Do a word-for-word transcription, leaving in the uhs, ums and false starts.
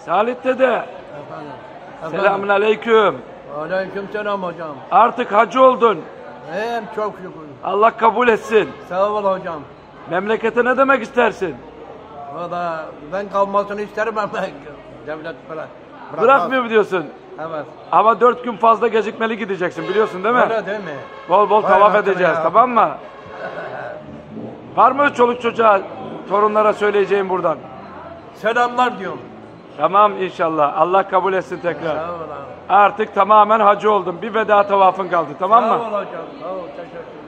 Salih dede. Efendim. Selamun aleyküm. Aleyküm selam hocam. Artık hacı oldun. Hem çok şükür. Allah kabul etsin. Sağ ol hocam. Memlekete ne demek istersin? Valla ben kalmasını isterim ama devlet bırak. Bırakmıyor mu diyorsun? Evet. Ama dört gün fazla gecikmeli gideceksin biliyorsun değil mi? Öyle değil mi? Bol bol Vay tavaf hakkını edeceğiz ya. tamam mı? Var mı çoluk çocuğa, torunlara söyleyeceğim buradan? Selamlar diyorum. Tamam inşallah. Allah kabul etsin tekrar. Sağ ol abi. Artık tamamen hacı oldun. Bir veda tavafın kaldı tamam mı? Sağ ol hocam. Sağ ol. Teşekkür ederim.